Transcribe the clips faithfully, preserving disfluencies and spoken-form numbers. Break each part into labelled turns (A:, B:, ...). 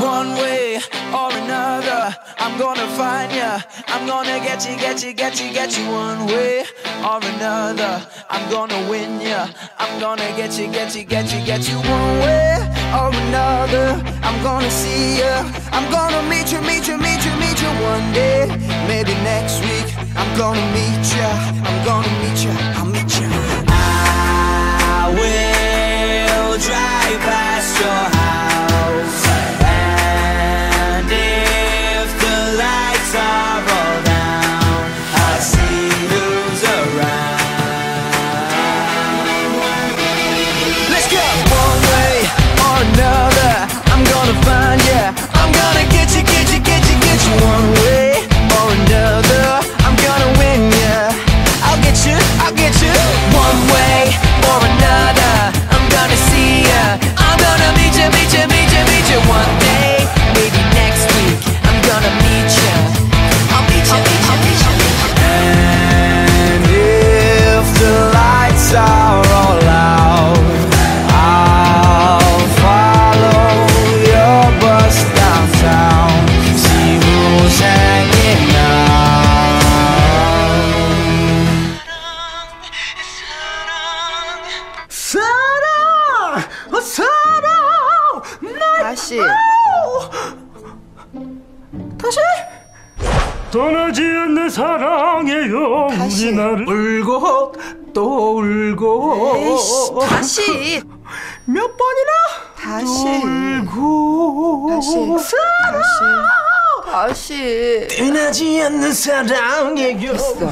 A: one way or another. I'm gonna find ya, I'm gonna get you, get you, get you, get you one way or another. I'm gonna win ya, I'm gonna get you, get you, get you, get you one way or another. I'm gonna see ya, I'm gonna meet you, meet you, meet you, meet you one day. Maybe next week I'm gonna meet ya, I'm gonna meet ya, I'll meet ya. I will drive past your house, and if the lights are all down, I'll see who's around. Let's go! One way or another, I'm gonna find ya, I'm gonna get you, get you, get you, get you one way or another. I'm gonna win ya, I'll get you, I'll get you one way or another. I'm gonna see ya, I'm gonna meet ya, meet ya, meet ya, meet ya one day. Maybe next week I'm gonna meet ya, I'll meet ya, meet ya, meet ya, meet ya. And if the lights are all out, I'll follow your bus downtown, see who's hanging out.
B: 사랑, 사랑,
C: 다시.
B: 다시. 떠나지 않는 사랑의 영웅이
C: 다시.
B: 나를 울고 또 울고.
C: 에이씨, 다시.
B: 몇 번이나
C: 다시.
B: 울고.
C: 다시. 다시. 다시.
B: 떠나지 않는 사랑의 영웅.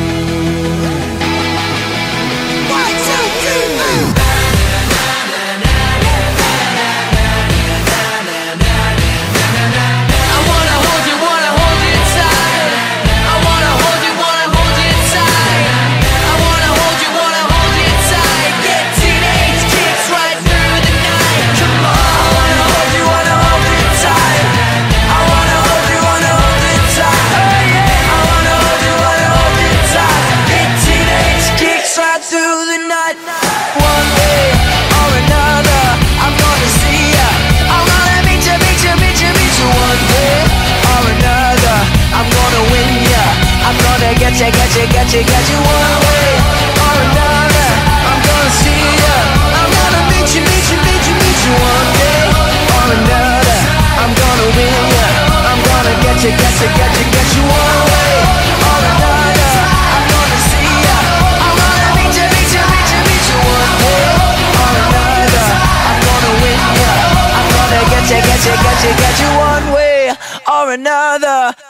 A: Get you, get you, get you, get you one way or another. I'm gonna see ya, I'm gonna meet you, meet you, meet you, meet you one day or another. I'm gonna win ya, I'm gonna get you, get you, get you, get you one way or another. I'm gonna see ya, I'm gonna meet you, meet you, meet you, meet you one day or another. I'm gonna win ya, I'm gonna get you, get you, get you, get you one way or another.